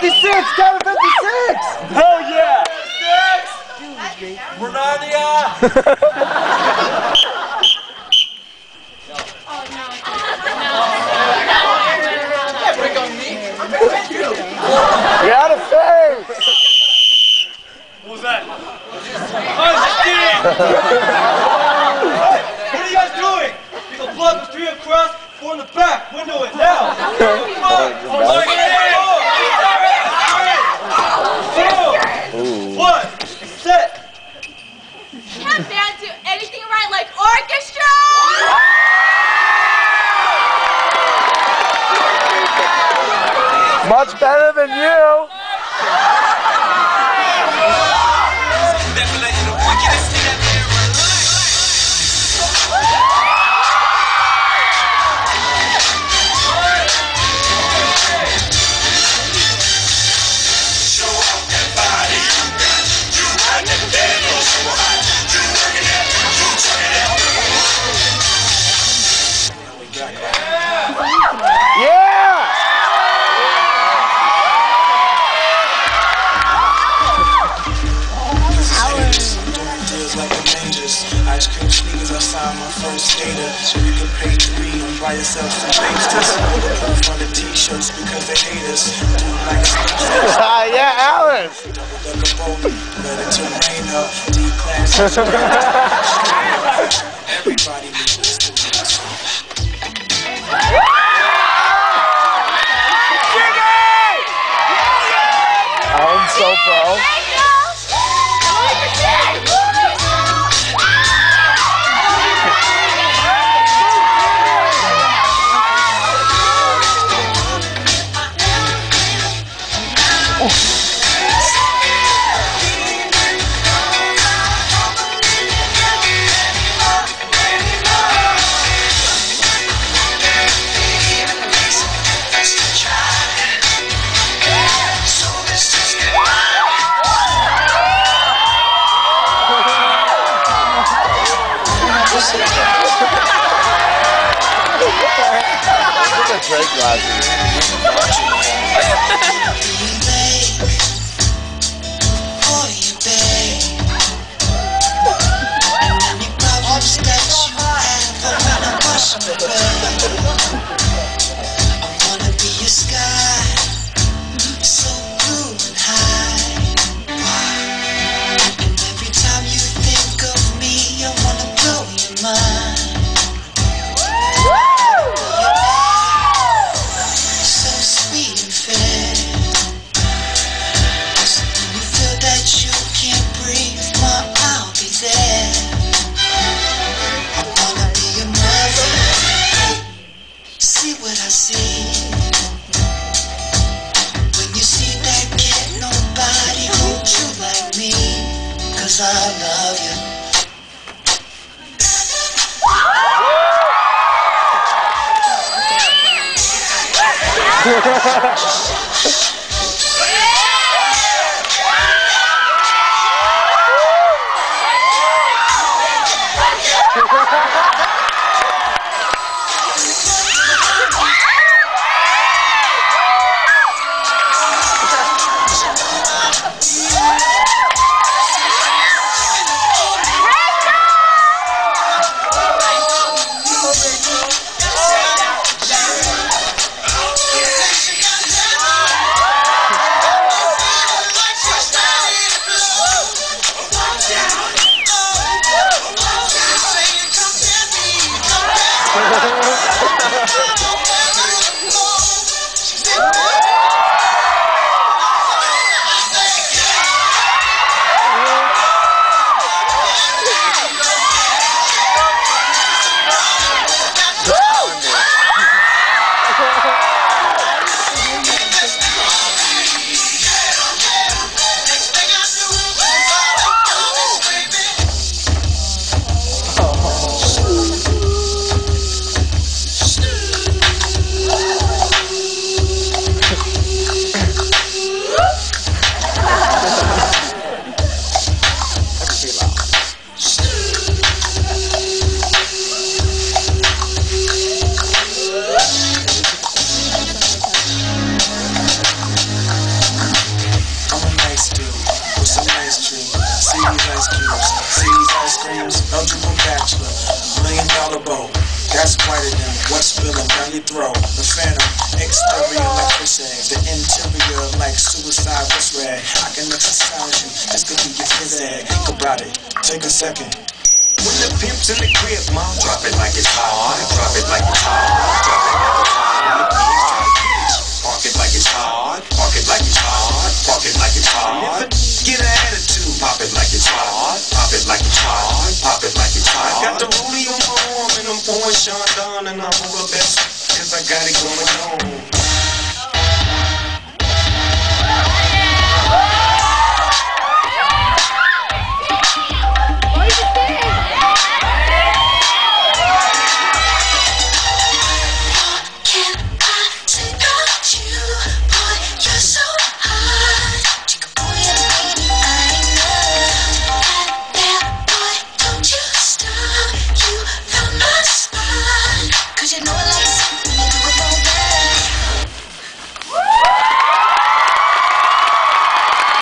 56! Kevin 56! Hell yeah! We're Narnia! You're out of phase! What was that? I was just kidding! What are you guys doing? You can plug the 3 across, 4 in the back. Window it now! Come on! One, set! Can't band do anything right like orchestra? Much better than you! Ice cream sneakers, I signed my first skater. So you can pay 3 and buy yourself some gangsters. On the t-shirts because they hate us. Yeah, Alice! Double-decker bowling, ready to rain up. D-class. Everybody needs this to be. I'm so proud. Great glasses. I love you. boat. That's whiter than what's spilling down your throat. The phantom, exterior like fish eggs, the interior like suicide was red. I can exercise you, this could be your phys ed. Think about it, take a second. When the pimp's in the crib, mom, drop it like it's hot. Drop it like it's hot. Drop it like it's hot. Park it like it's hot. Park it like it's hot. Park it like it's hot. Get an attitude. Pop it like it's hot. Pop it like it's hot. Pop it like it's hot. Got the rollie on my arm and I'm pouring Sean down and I'm all the best. Cause I got it going on.